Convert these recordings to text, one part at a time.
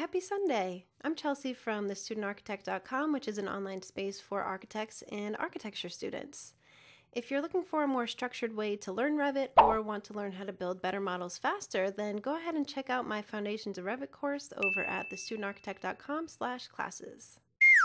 happy Sunday! I'm Chelsea from thestudentarchitect.com, which is an online space for architects and architecture students. If you're looking for a more structured way to learn Revit or want to learn how to build better models faster, then go ahead and check out my Foundations of Revit course over at thestudentarchitect.com/classes.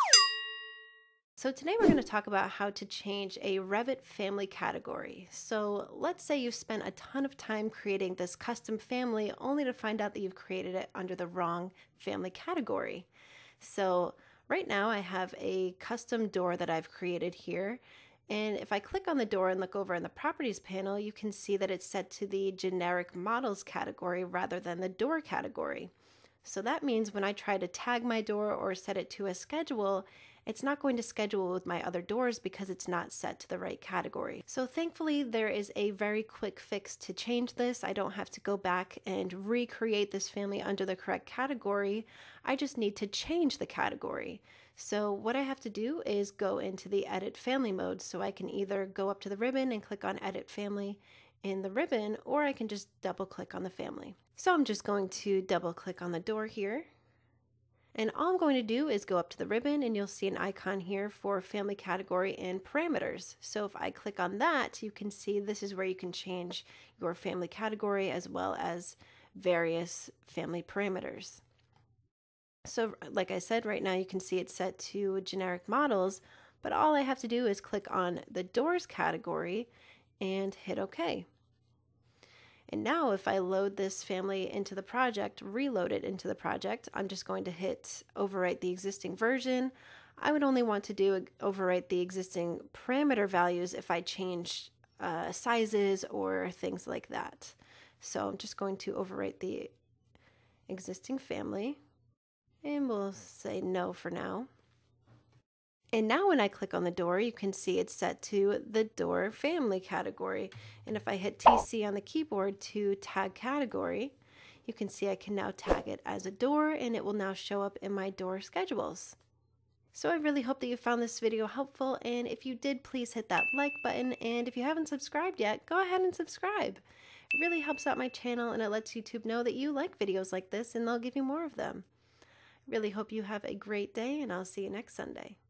So today we're going to talk about how to change a Revit family category. So let's say you've spent a ton of time creating this custom family only to find out that you've created it under the wrong family category. So right now I have a custom door that I've created here. And if I click on the door and look over in the properties panel, you can see that it's set to the generic models category rather than the door category. So that means when I try to tag my door or set it to a schedule, it's not going to schedule with my other doors because it's not set to the right category. So thankfully there is a very quick fix to change this. I don't have to go back and recreate this family under the correct category. I just need to change the category. So what I have to do is go into the edit family mode. So I can either go up to the ribbon and click on edit family in the ribbon, or I can just double click on the family. So I'm just going to double click on the door here. And all I'm going to do is go up to the ribbon and you'll see an icon here for family category and parameters. So if I click on that, you can see this is where you can change your family category as well as various family parameters. So like I said, right now you can see it's set to generic models, but all I have to do is click on the doors category and hit OK. And now if I load this family into the project, reload it into the project, I'm just going to hit overwrite the existing version. I would only want to do overwrite the existing parameter values if I change sizes or things like that. So I'm just going to overwrite the existing family and we'll say no for now. And now when I click on the door, you can see it's set to the door family category. And if I hit TC on the keyboard to tag category, you can see I can now tag it as a door and it will now show up in my door schedules. So I really hope that you found this video helpful, and if you did, please hit that like button, and if you haven't subscribed yet, go ahead and subscribe. It really helps out my channel and it lets YouTube know that you like videos like this and they'll give you more of them. I really hope you have a great day, and I'll see you next Sunday.